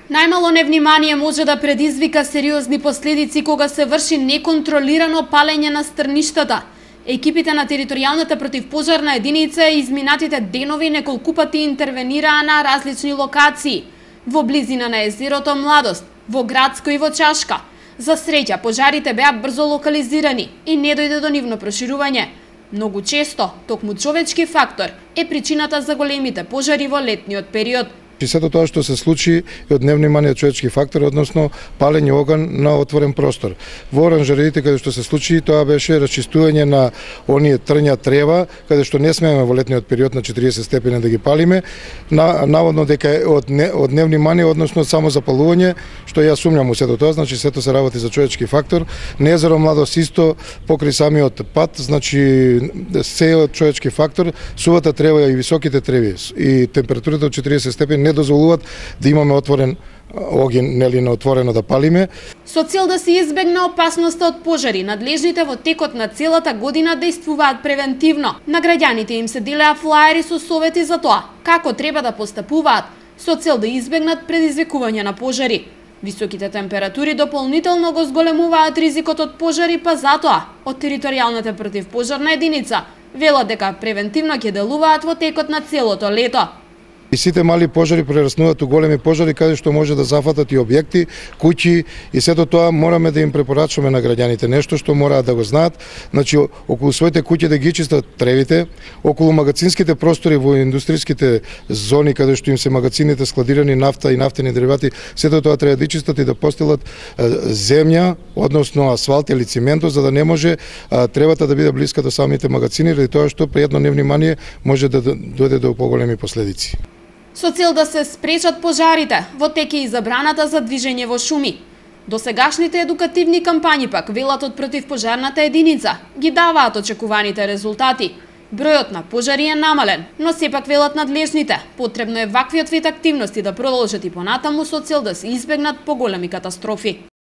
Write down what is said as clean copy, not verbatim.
Најмало невнимание може да предизвика сериозни последици кога се врши неконтролирано палење на стрништата. Екипите на територијалната противпожарна единица изминатите денови неколку пати интервенираа на различни локации, во близина на езерото Младост, во Градско и во Чашка. За среќа, пожарите беа брзо локализирани и не дојде до нивно проширување. Многу често, токму човечки фактор е причината за големите пожари во летниот период. И сето тоа што се случи е од невнимание човечки фактор, односно палење оган на отворен простор. Во оранжериите каде што се случи, тоа беше расчистување на оние трња трева, каде што не смееме во летниот период на 40 степени да ги палиме, наводно дека е од невнимание, односно само запалување, што ја сумњам у сето тоа, значи сето се работи за човечки фактор. На езеро Младост исто покрај самиот пат, значи се од човечки фактор, сувата трева и високите треви и температурата од 40 степени не дозволуваат да имаме отворен оген, нели на отворено да палиме. Со цел да се избегне опасноста од пожари, надлежните во текот на целата година действуваат превентивно. На граѓаните им се делеа флаери со совети за тоа како треба да постапуваат со цел да избегнат предизвикување на пожари. Високите температури дополнително го зголемуваат ризикот од пожари, па затоа од територијалната противпожарна единица велат дека превентивно ќе делуваат во текот на целото лето. И сите мали пожари прераснуваат у големи пожари каде што може да зафатат и објекти, куќи, и сето тоа мораме да им препорачуваме на граѓаните. Нешто што мораат да го знаат, значи околу своите куќи да ги чистат тревите, околу магацинските простори во индустријските зони каде што им се магацините складирани нафта и нафтени деривати, сето тоа треба да чистат и да постелат земја, односно асфалт или циментот, за да не може тревата да биде блиска до самите магацини, ради тоа што при едно невнимание може да дојде до поголеми последици. Со цел да се спречат пожарите, во тек е и забраната за движење во шуми. Досегашните едукативни кампањи пак, велат од противпожарната единица, ги даваат очекуваните резултати. Бројот на пожари е намален, но сепак велат надлежните, потребно е ваквиот вид активности да продолжат и понатаму со цел да се избегнат поголеми катастрофи.